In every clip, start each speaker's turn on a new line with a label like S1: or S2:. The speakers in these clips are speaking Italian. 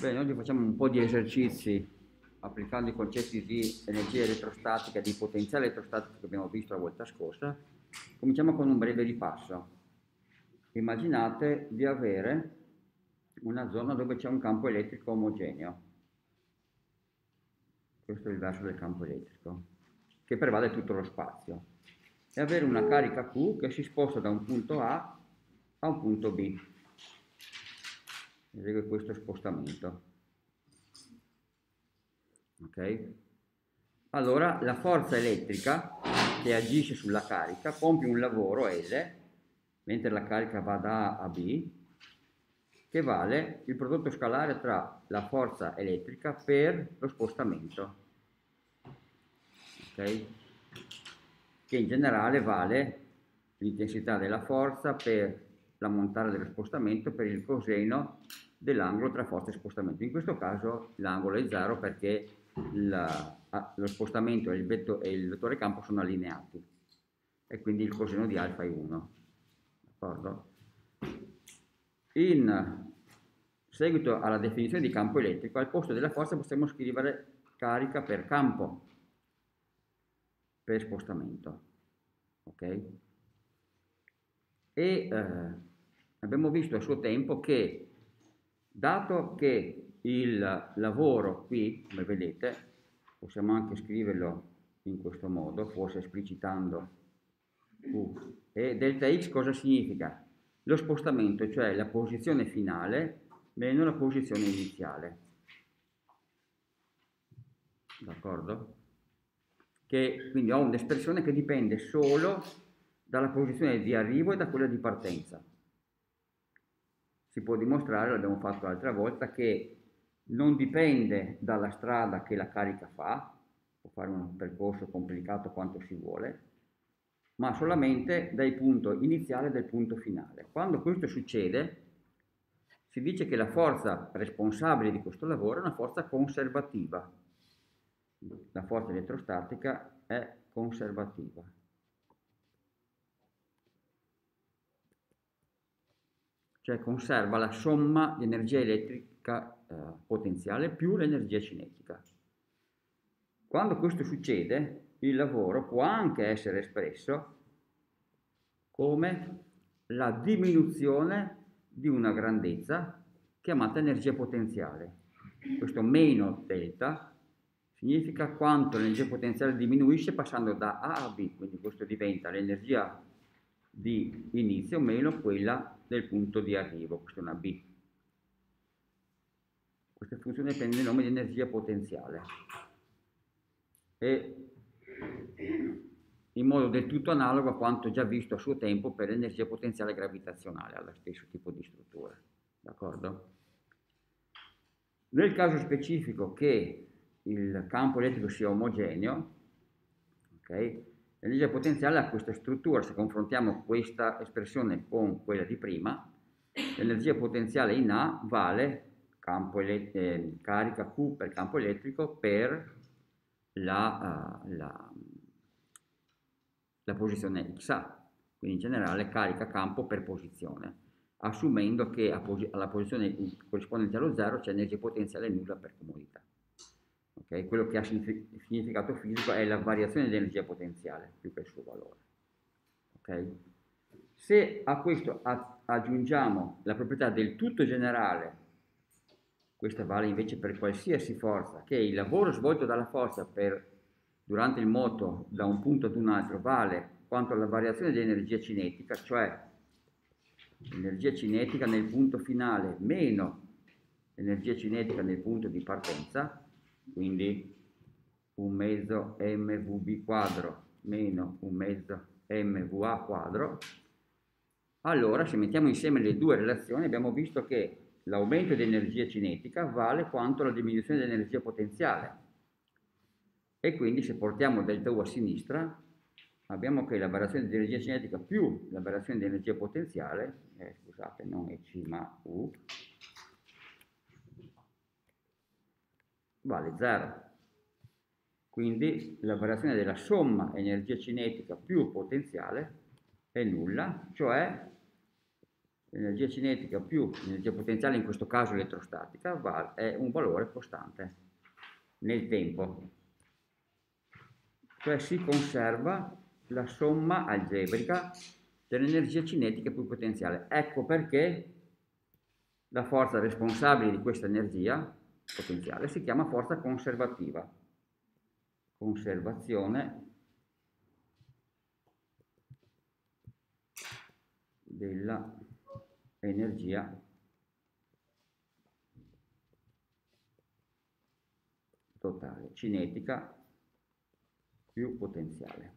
S1: Bene, oggi facciamo un po' di esercizi applicando i concetti di energia elettrostatica e di potenziale elettrostatico che abbiamo visto la volta scorsa. Cominciamo con un breve ripasso. Immaginate di avere una zona dove c'è un campo elettrico omogeneo. Questo è il verso del campo elettrico, che pervade tutto lo spazio. E avere una carica Q che si sposta da un punto A a un punto B. Esegue questo spostamento. Ok? Allora la forza elettrica che agisce sulla carica compie un lavoro L, mentre la carica va da A a B, che vale il prodotto scalare tra la forza elettrica per lo spostamento. Ok? Che in generale vale l'intensità della forza per l'ammontare dello spostamento per il coseno dell'angolo tra forza e spostamento. In questo caso l'angolo è 0 perché lo spostamento e il vettore campo sono allineati e quindi il coseno di alfa è 1. D'accordo? In seguito alla definizione di campo elettrico, al posto della forza possiamo scrivere carica per campo per spostamento. Ok? E abbiamo visto a suo tempo che, dato che il lavoro qui, come vedete, possiamo anche scriverlo in questo modo, forse esplicitando Q, e delta x cosa significa? Lo spostamento, cioè la posizione finale meno la posizione iniziale. D'accordo? Che quindi ho un'espressione che dipende solo dalla posizione di arrivo e da quella di partenza. Si può dimostrare, l'abbiamo fatto l'altra volta, che non dipende dalla strada che la carica fa, può fare un percorso complicato quanto si vuole, ma solamente dal punto iniziale e dal punto finale. Quando questo succede, si dice che la forza responsabile di questo lavoro è una forza conservativa. La forza elettrostatica è conservativa. Cioè conserva la somma di energia elettrica potenziale più l'energia cinetica. Quando questo succede, il lavoro può anche essere espresso come la diminuzione di una grandezza chiamata energia potenziale. Questo meno delta significa quanto l'energia potenziale diminuisce passando da A a B, quindi questo diventa l'energia di inizio meno quella del punto di arrivo, questa è una B. Questa funzione prende il nome di energia potenziale e in modo del tutto analogo a quanto già visto a suo tempo per l'energia potenziale gravitazionale, allo stesso tipo di struttura. D'accordo? Nel caso specifico che il campo elettrico sia omogeneo, okay, l'energia potenziale ha questa struttura. Se confrontiamo questa espressione con quella di prima, l'energia potenziale in A vale carica Q per campo elettrico per la posizione XA, quindi in generale carica campo per posizione, assumendo che alla posizione corrispondente allo 0 c'è energia potenziale nulla per comodità. Okay? Quello che ha significato fisico è la variazione di energia potenziale più che il suo valore. Okay? Se a questo aggiungiamo la proprietà del tutto generale, questa vale invece per qualsiasi forza, che il lavoro svolto dalla forza durante il moto da un punto ad un altro vale quanto alla variazione di energia cinetica, cioè l'energia cinetica nel punto finale meno l'energia cinetica nel punto di partenza, quindi un mezzo mvb quadro meno un mezzo mva quadro. Allora, se mettiamo insieme le due relazioni, abbiamo visto che l'aumento di energia cinetica vale quanto la diminuzione di energia potenziale. E quindi se portiamo delta U a sinistra, abbiamo che la variazione di energia cinetica più la variazione di energia potenziale, scusate, non è C ma U, vale 0. Quindi la variazione della somma energia cinetica più potenziale è nulla, cioè l'energia cinetica più l'energia potenziale, in questo caso elettrostatica, è un valore costante nel tempo. Cioè si conserva la somma algebrica dell'energia cinetica più potenziale. Ecco perché la forza responsabile di questa energia potenziale si chiama forza conservativa. Conservazione della energia totale, cinetica più potenziale.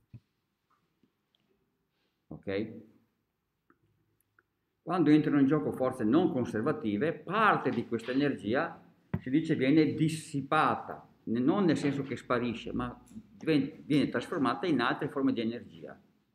S1: Ok? Quando entrano in gioco forze non conservative, parte di questa energia si dice viene dissipata, non nel senso che sparisce, ma viene trasformata in altre forme di energia,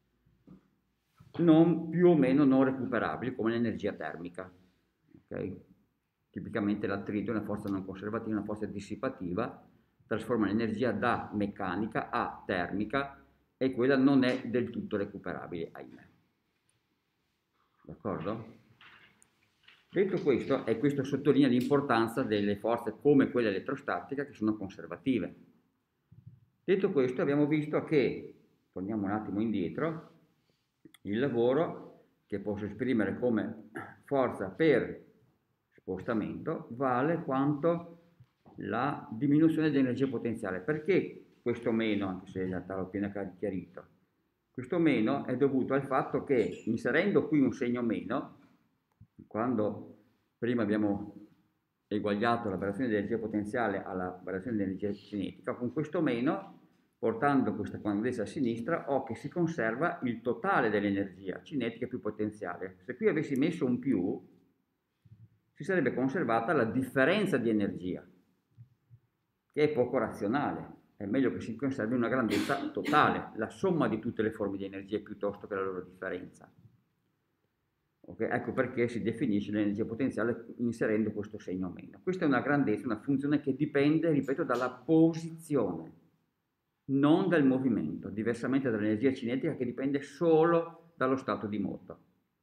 S1: non più o meno non recuperabili, come l'energia termica. Okay? Tipicamente l'attrito è una forza non conservativa, una forza dissipativa, trasforma l'energia da meccanica a termica e quella non è del tutto recuperabile, ahimè. D'accordo? Detto questo, e questo sottolinea l'importanza delle forze come quella elettrostatica che sono conservative. Detto questo, abbiamo visto che, torniamo un attimo indietro, il lavoro che posso esprimere come forza per spostamento vale quanto la diminuzione dell'energia potenziale. Perché questo meno, anche se in realtà l'ho appena chiarito? Questo meno è dovuto al fatto che inserendo qui un segno meno, quando prima abbiamo eguagliato la variazione di energia potenziale alla variazione di energia cinetica, con questo meno, portando questa quantità a sinistra, ho che si conserva il totale dell'energia cinetica più potenziale. Se qui avessi messo un più, si sarebbe conservata la differenza di energia, che è poco razionale. È meglio che si conservi una grandezza totale, la somma di tutte le forme di energia piuttosto che la loro differenza. Okay? Ecco perché si definisce l'energia potenziale inserendo questo segno meno. Questa è una grandezza, una funzione che dipende, ripeto, dalla posizione, non dal movimento, diversamente dall'energia cinetica che dipende solo dallo stato di moto.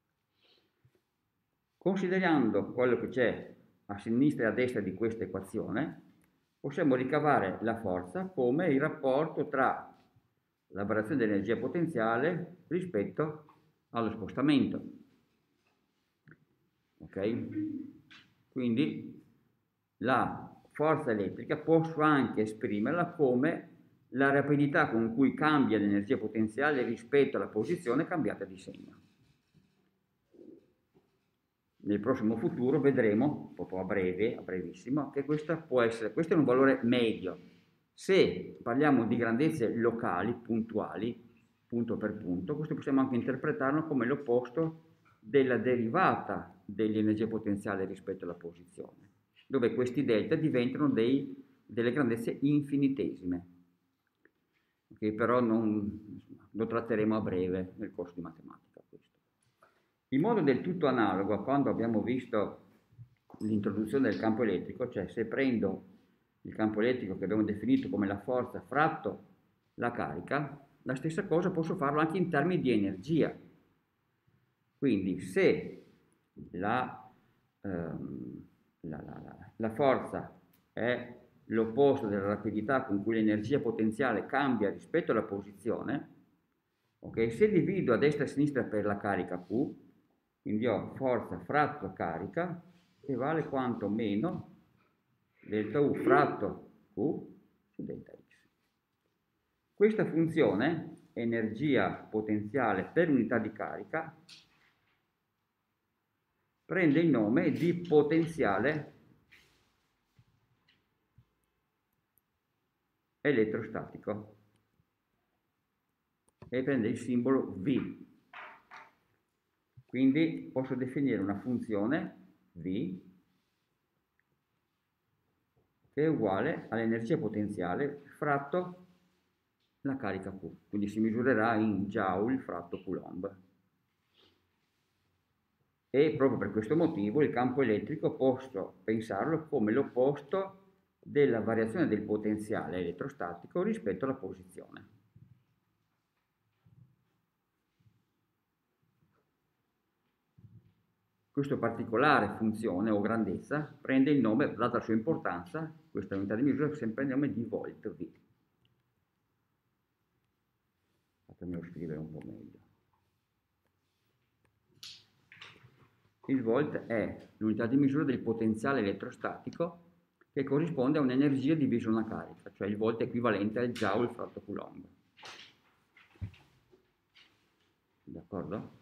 S1: Considerando quello che c'è a sinistra e a destra di questa equazione, possiamo ricavare la forza come il rapporto tra la variazione dell'energia potenziale rispetto allo spostamento. Ok? Quindi la forza elettrica posso anche esprimerla come la rapidità con cui cambia l'energia potenziale rispetto alla posizione cambiata di segno. Nel prossimo futuro vedremo, proprio a breve, a brevissimo, che questo è un valore medio. Se parliamo di grandezze locali, puntuali, punto per punto, questo possiamo anche interpretarlo come l'opposto della derivata dell'energia potenziale rispetto alla posizione, dove questi delta diventano delle grandezze infinitesime, che però lo tratteremo a breve nel corso di matematica. In modo del tutto analogo a quando abbiamo visto l'introduzione del campo elettrico, cioè se prendo il campo elettrico che abbiamo definito come la forza fratto la carica, la stessa cosa posso farlo anche in termini di energia. Quindi se la forza è l'opposto della rapidità con cui l'energia potenziale cambia rispetto alla posizione, okay, se divido a destra e a sinistra per la carica Q, quindi ho forza fratto carica che vale quanto meno delta U fratto Q su delta X. Questa funzione, energia potenziale per unità di carica, prende il nome di potenziale elettrostatico e prende il simbolo V. Quindi posso definire una funzione V che è uguale all'energia potenziale fratto la carica Q. Quindi si misurerà in joule fratto coulomb. E proprio per questo motivo il campo elettrico posso pensarlo come l'opposto della variazione del potenziale elettrostatico rispetto alla posizione. questa particolare funzione o grandezza prende il nome, data la sua importanza, questa unità di misura sempre il nome di volt V. Fatemelo scrivere un po' meglio. Il volt è l'unità di misura del potenziale elettrostatico che corrisponde a un'energia diviso una carica, cioè il volt è equivalente al joule fratto coulomb. D'accordo?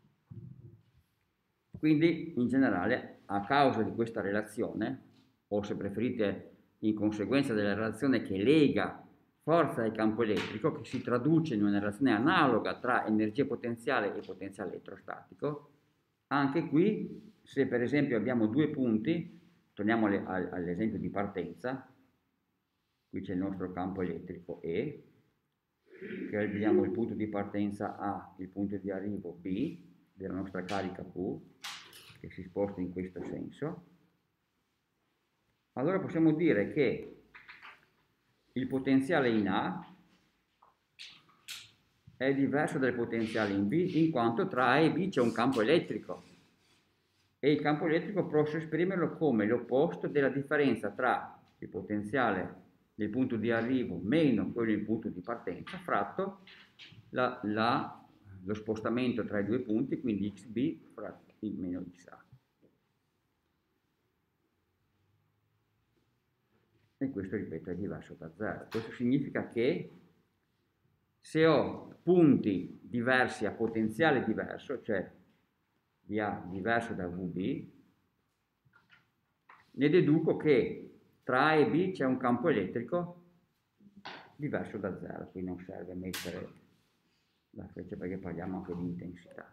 S1: Quindi, in generale, a causa di questa relazione, o se preferite in conseguenza della relazione che lega forza e campo elettrico, che si traduce in una relazione analoga tra energia potenziale e potenziale elettrostatico, anche qui, se per esempio abbiamo due punti, torniamo all'esempio di partenza, qui c'è il nostro campo elettrico E, che abbiamo il punto di partenza A, il punto di arrivo B, della nostra carica Q, che si sposta in questo senso. Allora possiamo dire che il potenziale in A è diverso dal potenziale in B, in quanto tra A e B c'è un campo elettrico e il campo elettrico posso esprimerlo come l'opposto della differenza tra il potenziale del punto di arrivo meno quello del punto di partenza fratto lo spostamento tra i due punti, quindi xb fratto il meno xa. E questo, ripeto, è diverso da 0. Questo significa che se ho punti diversi a potenziale diverso, cioè VA diverso da VB, ne deduco che tra A e B c'è un campo elettrico diverso da 0, qui non serve mettere la freccia perché parliamo anche di intensità.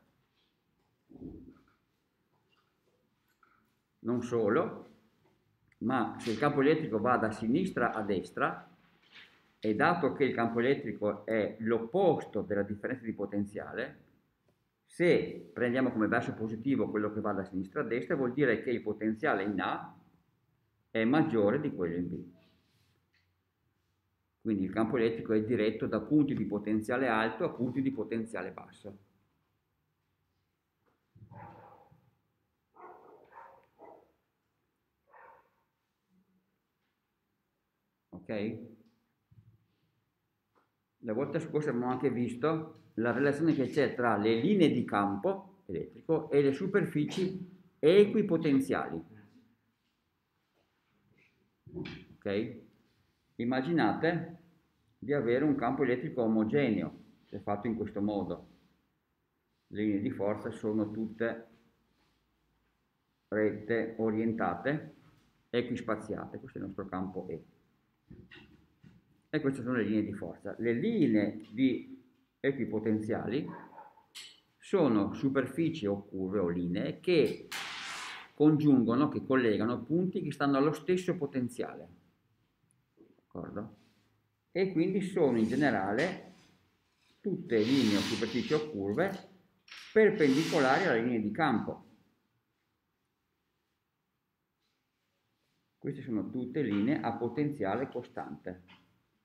S1: Non solo, ma se il campo elettrico va da sinistra a destra, e dato che il campo elettrico è l'opposto della differenza di potenziale, se prendiamo come verso positivo quello che va da sinistra a destra, vuol dire che il potenziale in A è maggiore di quello in B. Quindi il campo elettrico è diretto da punti di potenziale alto a punti di potenziale basso. Ok? La volta scorsa abbiamo anche visto la relazione che c'è tra le linee di campo elettrico e le superfici equipotenziali. Ok? Immaginate di avere un campo elettrico omogeneo, se fatto in questo modo. Le linee di forza sono tutte rette orientate, equispaziate, questo è il nostro campo E. E queste sono le linee di forza. Le linee di equipotenziali sono superfici o curve o linee che congiungono, che collegano punti che stanno allo stesso potenziale. D'accordo? E quindi sono in generale tutte linee o superfici o curve perpendicolari alla linea di campo. Queste sono tutte linee a potenziale costante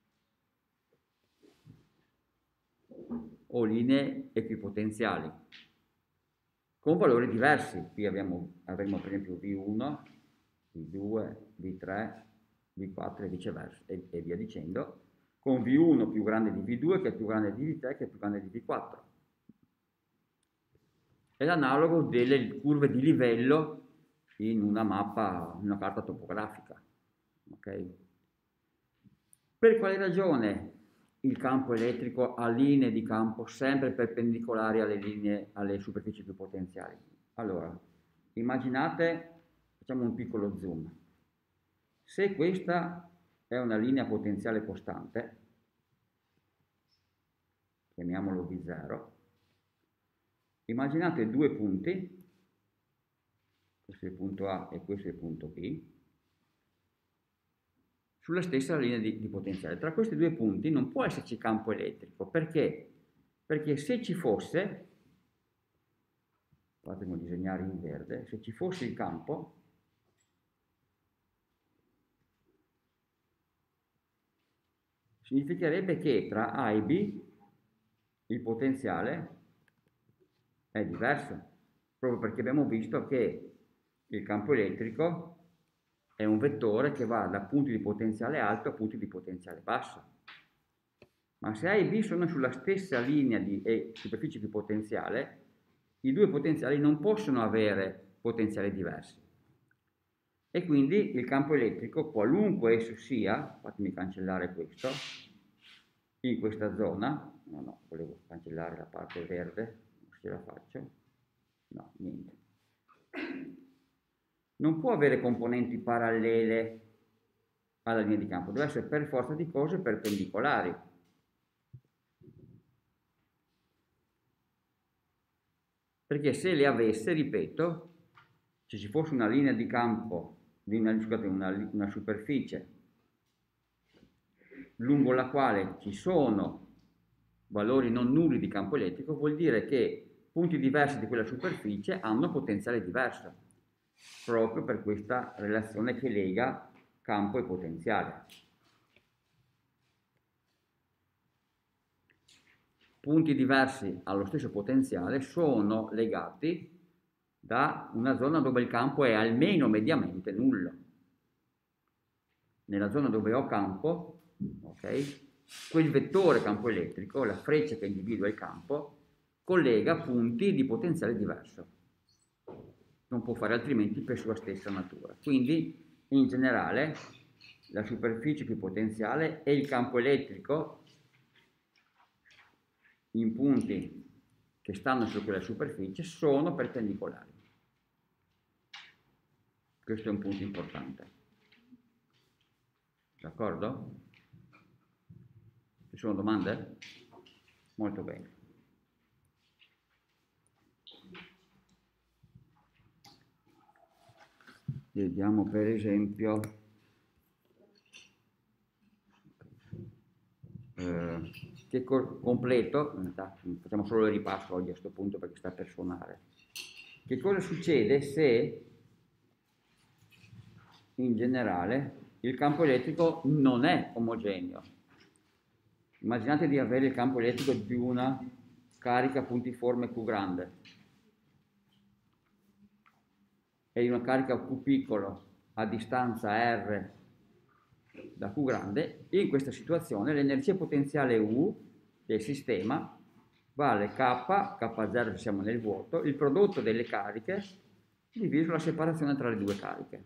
S1: o linee equipotenziali con valori diversi. Qui avremo per esempio V1, V2, V3, V4 e viceversa e via dicendo, con V1 più grande di V2 che è più grande di V3 che è più grande di V4. È l'analogo delle curve di livello in una mappa, in una carta topografica. Okay? Per quale ragione il campo elettrico ha linee di campo sempre perpendicolari alle superfici più potenziali? Allora, immaginate, facciamo un piccolo zoom. Se questa è una linea potenziale costante, chiamiamolo V0, immaginate due punti, questo è il punto A e questo è il punto B, sulla stessa linea di potenziale. Tra questi due punti non può esserci campo elettrico. Perché? Perché se ci fosse, fatemi disegnare in verde, se ci fosse il campo, significherebbe che tra A e B il potenziale è diverso. proprio perché abbiamo visto che il campo elettrico è un vettore che va da punti di potenziale alto a punti di potenziale basso. Ma se A e B sono sulla stessa linea di superficie di potenziale, i due potenziali non possono avere potenziali diversi. E quindi il campo elettrico, qualunque esso sia, fatemi cancellare questo, in questa zona, no, volevo cancellare la parte verde, non ce la faccio, no, niente. Non può avere componenti parallele alla linea di campo, deve essere per forza di cose perpendicolari. Perché se le avesse, ripeto, se ci fosse una linea di campo, una superficie lungo la quale ci sono valori non nulli di campo elettrico, vuol dire che punti diversi di quella superficie hanno potenziale diverso, proprio per questa relazione che lega campo e potenziale. Punti diversi allo stesso potenziale sono legati da una zona dove il campo è almeno mediamente nullo. Nella zona dove ho campo, ok, quel vettore campo elettrico, la freccia che individua il campo, collega punti di potenziale diverso. Non può fare altrimenti per sua stessa natura. Quindi, in generale, la superficie più potenziale e il campo elettrico in punti che stanno su quella superficie sono perpendicolari. Questo è un punto importante. D'accordo? Ci sono domande? Molto bene. Vediamo per esempio che completo, facciamo solo il ripasso oggi a questo punto perché sta per suonare. Che cosa succede se in generale il campo elettrico non è omogeneo? Immaginate di avere il campo elettrico di una carica puntiforme Q grande e di una carica Q piccolo a distanza R da Q grande. In questa situazione l'energia potenziale U del sistema vale K0 se siamo nel vuoto, il prodotto delle cariche diviso la separazione tra le due cariche.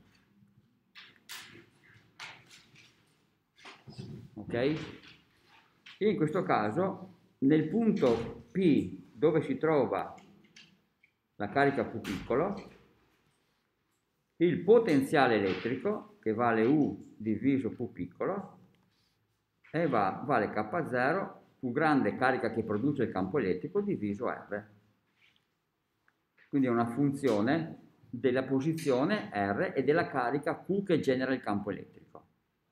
S1: Ok? In questo caso, nel punto P dove si trova la carica Q piccolo, il potenziale elettrico, che vale U diviso Q piccolo, e vale K0, Q grande carica che produce il campo elettrico, diviso R. Quindi è una funzione della posizione R e della carica Q che genera il campo elettrico.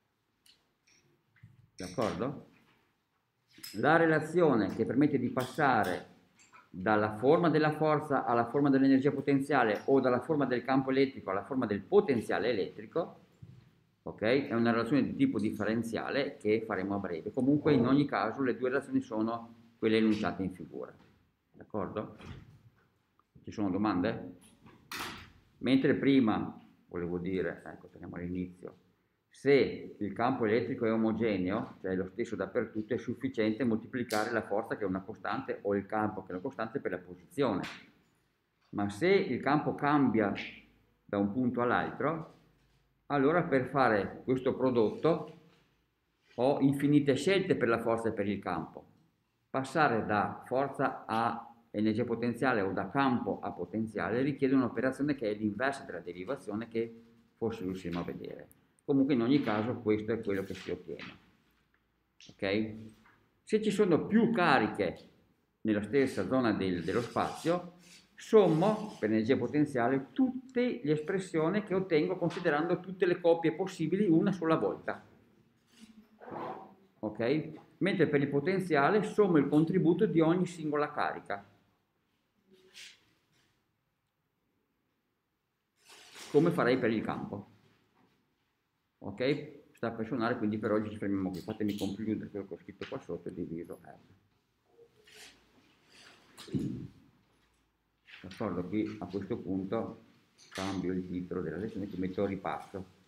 S1: D'accordo? La relazione che permette di passare dalla forma della forza alla forma dell'energia potenziale o dalla forma del campo elettrico alla forma del potenziale elettrico, ok? È una relazione di tipo differenziale che faremo a breve. Comunque in ogni caso le due relazioni sono quelle enunciate in figura. D'accordo? Ci sono domande? Mentre prima volevo dire, ecco, torniamo all'inizio, se il campo elettrico è omogeneo, cioè è lo stesso dappertutto, è sufficiente moltiplicare la forza che è una costante o il campo che è una costante per la posizione. Ma se il campo cambia da un punto all'altro, allora per fare questo prodotto ho infinite scelte per la forza e per il campo. Passare da forza a energia potenziale o da campo a potenziale richiede un'operazione che è l'inversa della derivazione che forse riusciremo a vedere. Comunque in ogni caso questo è quello che si ottiene. Ok? Se ci sono più cariche nella stessa zona dello spazio, sommo per energia potenziale tutte le espressioni che ottengo considerando tutte le coppie possibili una sola volta. Ok? Mentre per il potenziale sommo il contributo di ogni singola carica. Come farei per il campo. Ok? Sta per suonare, quindi per oggi ci fermiamo qui. Fatemi concludere quello che ho scritto qua sotto e diviso R. D'accordo? Qui a questo punto cambio il titolo della lezione, qui metto ripasso.